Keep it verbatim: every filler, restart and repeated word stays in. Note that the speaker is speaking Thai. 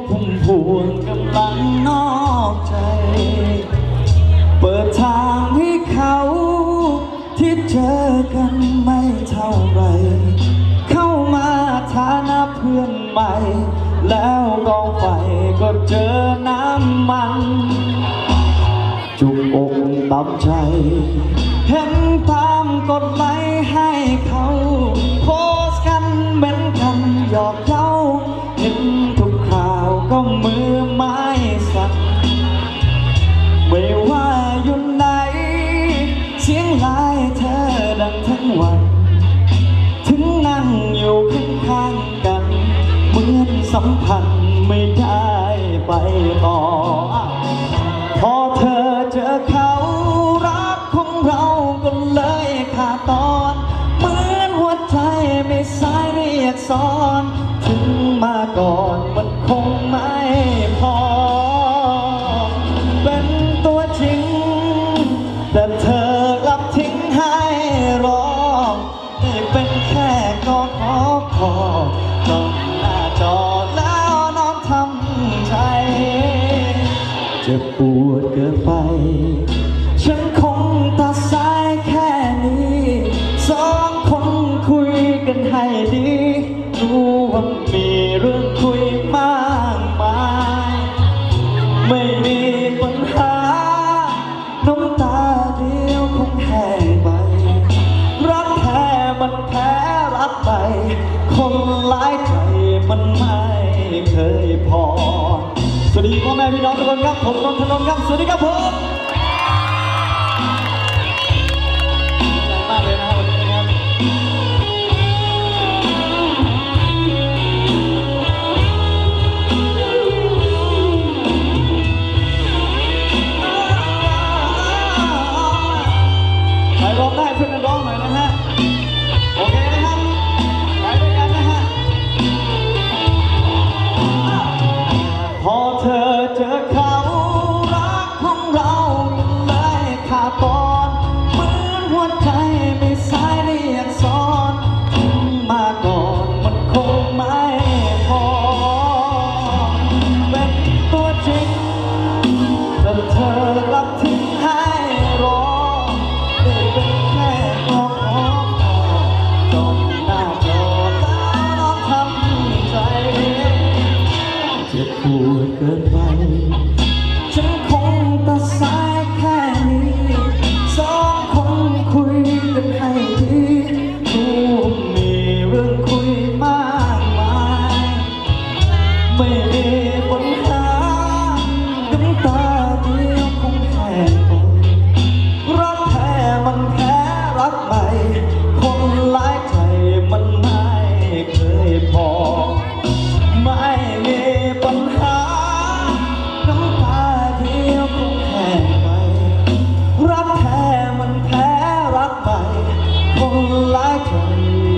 พุ่มพวงกำลังนอกใจเปิดทางให้เขาที่เจอกันไม่เท่าไรเข้ามาฐานะเพื่อนใหม่แล้วกองไฟก็เจอน้ำมันจุกอกตำใจเห็นตามกดไลค์ให้เขาโพสกันเหมือนกันหยอกเย้าเห็นทุกข่าวก็มือไม้สั่นไม่ว่าอยู่ไหนเสียงไลน์เธอดังทั้งวันถึงนั่งอยู่ข้างๆกันเหมือนสัมพันธ์ไม่ได้ไปต่อพอเธอเจอเขารักของเราก็เลยขาดตอนเหมือนหัวใจไม่สายเรียกซ้อนถึงมาก่อนมันคงไม่พอเป็นตัวจริงแต่เธอกลับทิ้งให้รอนี่เป็นแค่ก็ขอขอจ้องหน้าจอแล้วน้องทำใจเจ็บปวดเกินไปฉันคงตัดสายแค่นี้สองคนคุยกันให้ดีรู้ว่ามีเรื่องคุยมากมายไม่มีปัญหาน้ำตาเดียวคงแห้งไปรักแท้มันแพ้รักไปคนหลายใจมันไม่เคยพอสวัสดีพ่อแม่พี่น้องทุกคนครับผมนนทนนท์ครับสวัสดีครับผมมากเลยนะครับวันนี้นะครับใครร้องได้ช่วยกันร้องหน่อยนะฮะโอเคนะครับไปด้วยกันนะฮะพอเธอเจอเขารักของเราเลยขาดตอนเหมือนหัวใจไม่สายเรียกซ้อนถึงมาก่อนมันคงไม่พอเป็นตัวจริงแต่เธอกลับทิ้งให้รอได้เป็นแค่ก็ขอขอจบหน้าจอแล้วน้องทำใจเจ็บปวดเกินไปฉันคงตัดสายแค่นี้สองคนคุยกันให้ดีรู้มีเรื่องคุยมากมายไม่มีปัญหาน้ำตาเดียวคงแห้งไปรักแท้มันแพ้รักใหม่คนหลายใจมันไม่เคยพอไม่มีปัญหาน้ำตาเดียวคงแห้งไปรักแท้มันแพ้รักใหม่คนหลายใจ